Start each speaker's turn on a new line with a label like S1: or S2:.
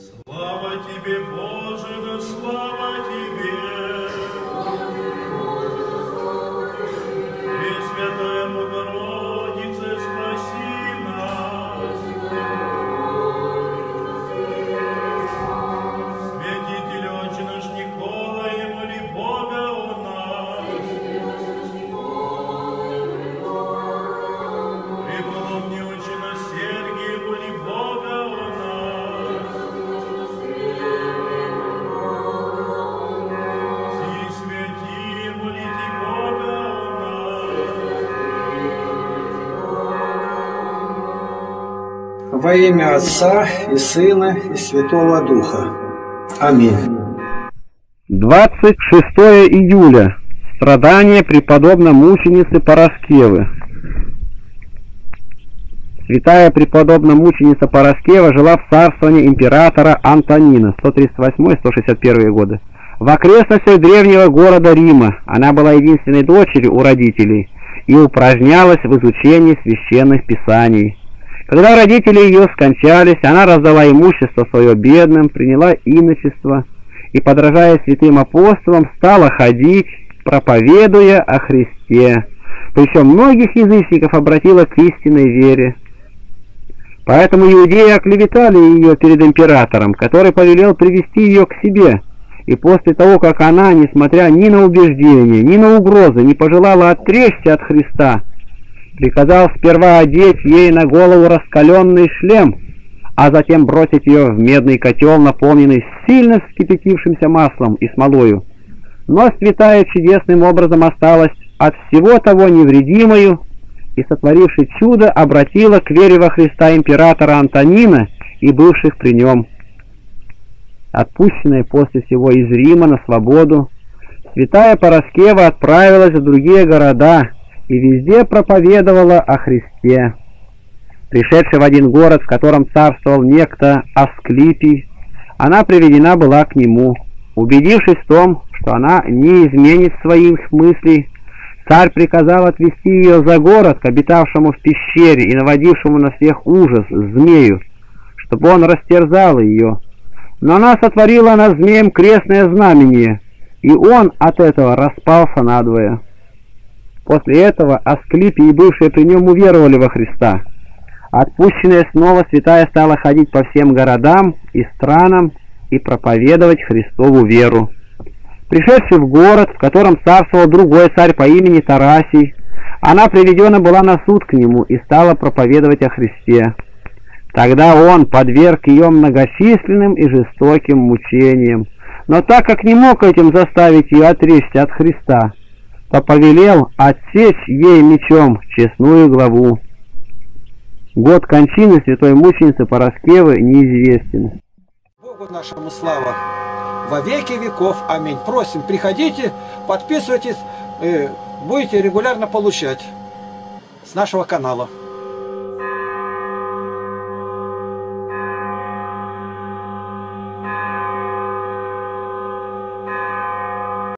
S1: Слава тебе, Боже, да слава тебе! Пресвятая Богородице, спаси нас! Святитель Отче наш Николай, моли Бога о нас! Преподобный Отче наш Сергий, моли Бога о нас! Все святые, молите Бога о нас!
S2: Во имя Отца и Сына и Святого Духа. Аминь.
S3: 26 июля. Страдания преподобно-мученицы Параскевы. Святая преподобно-мученица Параскева жила в царствовании императора Антонина 138-161 годы. В окрестностях древнего города Рима она была единственной дочерью у родителей и упражнялась в изучении священных писаний. Когда родители ее скончались, она раздала имущество свое бедным, приняла иночество и, подражая святым апостолам, стала ходить, проповедуя о Христе. Причем многих язычников обратила к истинной вере. Поэтому иудеи оклеветали ее перед императором, который повелел привести ее к себе. И после того, как она, несмотря ни на убеждения, ни на угрозы, не пожелала отречься от Христа, приказал сперва одеть ей на голову раскаленный шлем, а затем бросить ее в медный котел, наполненный сильно вскипятившимся маслом и смолою. Но святая чудесным образом осталась от всего того невредимою и, сотворивши чудо, обратила к вере во Христа императора Антонина и бывших при нем. Отпущенная после всего из Рима на свободу, святая Параскева отправилась в другие города и везде проповедовала о Христе. Пришедшая в один город, в котором царствовал некто Асклипий, она приведена была к нему. Убедившись в том, что она не изменит своих мыслей, царь приказал отвести ее за город к обитавшему в пещере и наводившему на всех ужас змею, чтобы он растерзал ее. Но она сотворила над змеем крестное знамение, и он от этого распался надвое. После этого Асклипий и бывшие при нем уверовали во Христа. Отпущенная снова, святая стала ходить по всем городам и странам и проповедовать Христову веру. Пришедший в город, в котором царствовал другой царь по имени Тарасий, она приведена была на суд к нему и стала проповедовать о Христе. Тогда он подверг ее многочисленным и жестоким мучениям, но так как не мог этим заставить ее отречься от Христа, то повелел отсечь ей мечом честную главу. Год кончины святой мученицы Параскевы неизвестен.
S2: Богу нашему слава во веки веков. Аминь. Просим, приходите, подписывайтесь, будете регулярно получать с нашего канала.